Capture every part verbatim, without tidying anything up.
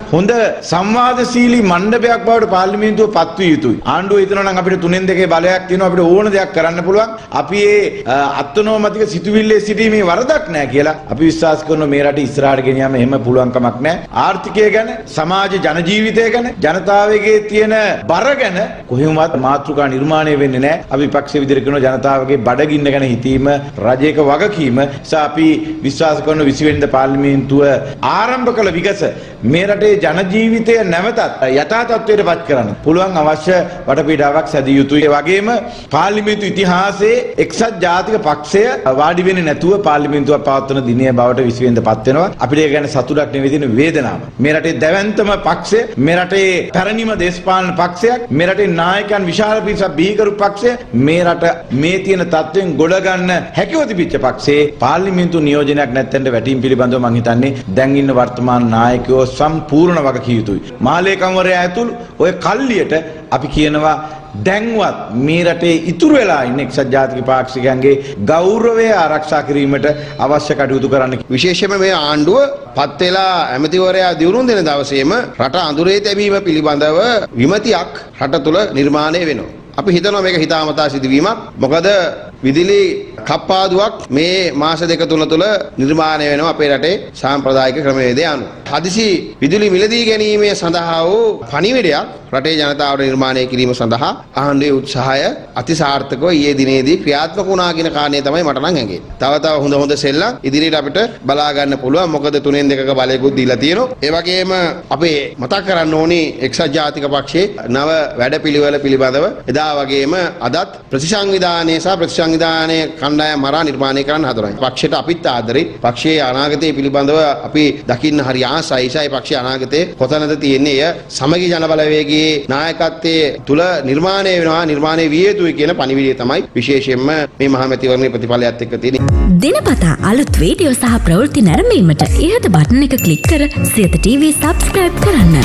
හොඳ සංවාදශීලී මණ්ඩපයක් බවට පාර්ලිමේන්තුව පත් විය යුතුයි. ආණ්ඩුව හිතනවා නම් අපිට තුනෙන් දෙකේ බලයක් තියෙනවා අපිට ඕන දෙයක් කරන්න පුළුවන්. අපි ඒ අත්නෝමතික සිතුවිල්ලේ සිටීමේ වරදක් නැහැ කියලා අපි විශ්වාස කරනවා මේ රට ඉස්සරහට ගෙනියන්න එහෙම පුළුවන් කමක් නැහැ. ආර්ථිකය ගැන, සමාජ ජන ජීවිතය ගැන, ජනතාවගේ තියෙන බර ගැන කොහෙවත් මාතෘකා නිර්මාණය වෙන්නේ නැහැ. අපි විපක්ෂ විදිහට කරන ජනතාවගේ බඩගින්න ගැන හිතීම රජයක වගකීම. නිසා අපි විශ්වාස කරන විසි වෙනිදා පාර්ලිමේන්තුව ආරම්භ කළ විගස මේ රටේ ජන ජීවිතය නැවතත් යථා තත්ත්වයට පත් කරන්න පුළුවන් අවශ්‍ය වටපිටාවක් සැදිය යුතුයි. ඒ වගේම පාර්ලිමේන්තු ඉතිහාසයේ එක්සත් ජාතික පක්ෂය වාඩි වෙන්නේ නැතුව පාර්ලිමේන්තුවක් පවත්වන දිනය බවට විසි වෙනිදා පත් වෙනවා. අපිට ඒක ගැන සතුටක් නෙවෙයි තියෙන වේදනාව. මේ රටේ දැවැන්තම පක්ෂය, මේ රටේ පැරණිම දේශපාලන පක්ෂයක්, මේ රටේ නායකයන් විශාල පිරිසක් බිහිකරු පක්ෂය, මේ රට මේ තියෙන තත්ත්වෙන් ගොඩ ගන්න හැකියව තිබිච්ච පක්ෂයේ පාර්ලිමේන්තු නියෝජනයක් නැත්තෙන්ට වැටීම් පිළිබඳව මම හිතන්නේ දැන් ඉන්න වර්තමාන නායකයෝ සම්පූර්ණ වගකිය යුතුයි. මාලේකම්වරයා ඇතුළු ඔය කල්ලියට අපි කියනවා දැන්වත් මේ රටේ ඉතුරු වෙලා ඉන්න එක්සත් ජාතික පාක්ෂිකයන්ගේ ගෞරවය ආරක්ෂා කිරීමට අවශ්‍ය කටයුතු කරන්න. විශේෂයෙන්ම මේ ආණ්ඩුව පත් වෙලා ඇමතිවරයා දියුණු දෙන දවසේම රට අඳුරේ තැබීම පිළිබඳව විමතියක් රට තුළ නිර්මාණය වෙනවා. අපි හිතනවා මේක හිතාමතා සිදුවීමක්. මොකද විදුලි කප්පාදුවක් මේ මාස දෙක තුන තුළ නිර්මාණය වෙනවා අපේ රටේ සාම්ප්‍රදායික ක්‍රමවේදය අනුව. හදිසි විදුලි මිලදී ගැනීමේ සඳහා වූ පණිවිඩයක් රටේ ජනතාවට නිර්මාණය කිරීම සඳහා ආණ්ඩුවේ උත්සාහය අතිසාර්ථකව ඊයේ දිනේදී ක්‍රියාත්මක වුණා කියන කාරණේ තමයි මට නම් හැඟෙන්නේ. තව තව හොඳ හොඳ සෙල්ලම් ඉදිරියට අපිට බලා ගන්න පුළුවන්. මොකද තුනෙන් දෙකක බලයකුත් දීලා තියෙනවා. ඒ වගේම අපි මතක් කරන්න ඕනේ එක්සත් ජාතික පක්ෂයේ නව වැඩපිළිවෙල පිළිබඳව එදා වගේම අදත් ප්‍රතිසංවිධානයේ සහ ප්‍රතිසංවිධානයේ කණ්ඩායම් මරා නිර්මාණය කරන්න හදනවා. පක්ෂයට අපිත් ආදරේ. පක්ෂයේ අනාගතය පිළිබඳව අපි දකින්න හරි ආසයි. ඒසයි පක්ෂයේ අනාගතේ කොතනද තියෙන්නේ? එය සමගි ජනබලවේගයේ නායකත්වයේ තුල නිර්මාණය වෙනවා, නිර්මාණය විය යුතුයි කියන පණිවිඩය තමයි විශේෂයෙන්ම මේ මහමැතිවරණයේ ප්‍රතිඵලයත් එක්ක තියෙන්නේ. දිනපතා අලුත් වීඩියෝ සහ ප්‍රවෘත්ති නැරඹීමට ඉහත බටන් එක ක්ලික් කර සියත ටීවී සබ්ස්ක්‍රයිබ් කරන්න.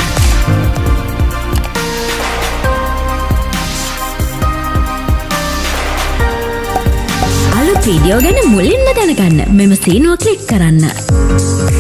අලුත් වීඩියෝ ගැන මුලින්ම දැනගන්න මෙම සීනුව ක්ලික් කරන්න.